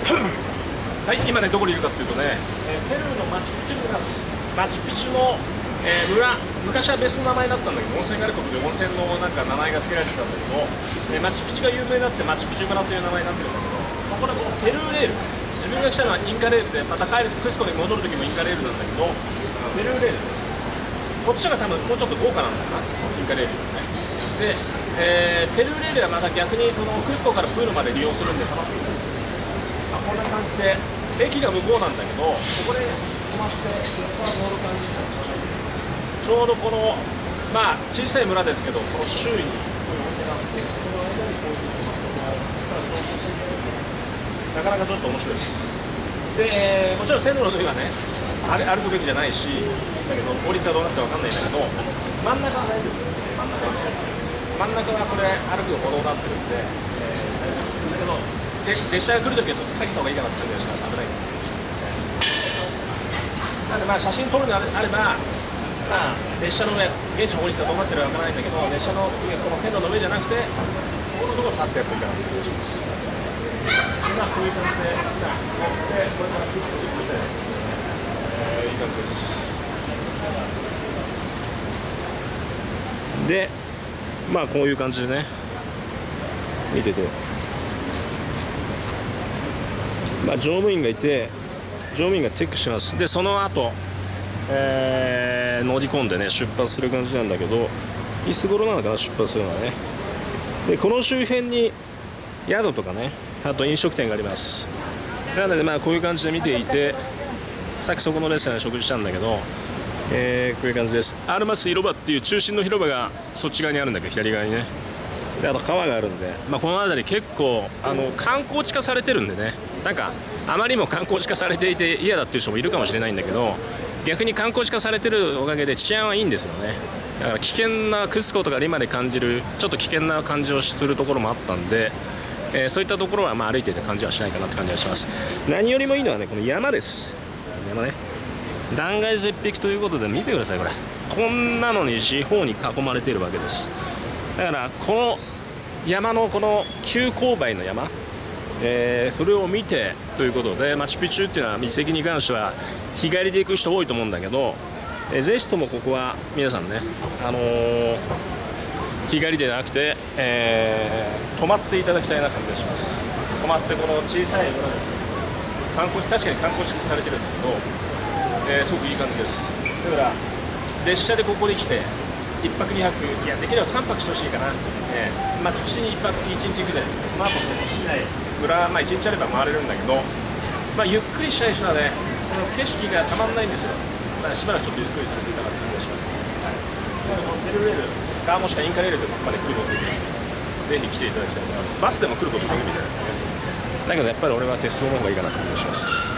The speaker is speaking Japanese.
はい、今ね、どこにいるかというとね、ペルーのマチュピチュにいます。マチュピチュの、村、昔は別の名前だったんだけど、温泉があることで温泉のなんか名前が付けられてたんだけど、マチュピチュが有名になってマチュピチュ村という名前になってるんだけど、これこのペルーレール、自分が来たのはインカレールで、また帰るクスコに戻る時もインカレールなんだけど、ペルーレールです。こっちが多分もうちょっと豪華なんだよな、インカレールね。で、ペルーレールはまた逆にそのクスコからプールまで利用するんで楽しみです。こんな感じで、駅が向こうなんだけど、ここで止まって、乗る感じになってちょうどこの、まあ、小さい村ですけど、この周囲にこういうお店があって、その間にこういう止まってなかなかちょっと面白いです。で、もちろん線路の上はね、歩くべきじゃないし、だけど、法律はどうなってるか分かんないんだけど、真ん中は大丈夫です。真ん中はこれ、歩く歩道になってるんで、だけど、列車が来るときはちょっと避けた方がいいかなって感じがします。危ないなので、まあ写真撮るのであれば、まあ、列車の上、現地の法律がどうなってるかわからないんだけど、列車の上、この線路の上じゃなくて、ここのところ立ってやっぱいいかなという気がします。今こういう感じで、乗って、これからピッと行って、いい感じです。で、まあこういう感じでね、見てて。まあ、乗務員がいて、乗務員がチェックします。で、その後、乗り込んでね、出発する感じなんだけど、いつ頃なのかな、出発するのはね。で、この周辺に宿とかね、あと飲食店があります。なので、まあ、こういう感じで見ていて、さっきそこのレストランで食事したんだけど、こういう感じです。アルマス広場っていう中心の広場がそっち側にあるんだけど、左側にね。であと川があるんで、まあ、この辺り結構観光地化されてるんでね、なんかあまりにも観光地化されていて嫌だっていう人もいるかもしれないんだけど、逆に観光地化されてるおかげで治安はいいんですよね。だから危険なクスコとか今で感じるちょっと危険な感じをするところもあったんで、そういったところはまあ歩いていた感じはしないかなって感じがします。何よりもいいのはね、この山です。山ね、断崖絶壁ということで見てください。これこんなのに四方に囲まれているわけです。だからこの山のこの急勾配の山、それを見てということで、マチュピチュっていうのは遺跡に関しては日帰りで行く人多いと思うんだけど、ぜひともここは皆さんね、日帰りでなくて、泊まっていただきたいな感じがします。泊まってこの小さい村ですけど、確かに観光地化されてるんだけど、すごくいい感じです。だから列車でここに来て1泊2泊、いやできれば3泊してほしいかな。まあ都市に1泊1日行くじゃないですか。その後も市内村、まあ1日あれば回れるんだけど、まあゆっくりしたい人はね、この景色がたまんないんですよ。だからしばらくちょっとゆっくりされていただく感じがします。はい、このペルレールかもしくはインカレールでここまで来ることでぜひ来ていただきたいな。バスでも来ることできるみたいな。だけどやっぱり俺は鉄道の方がいいかなと思います。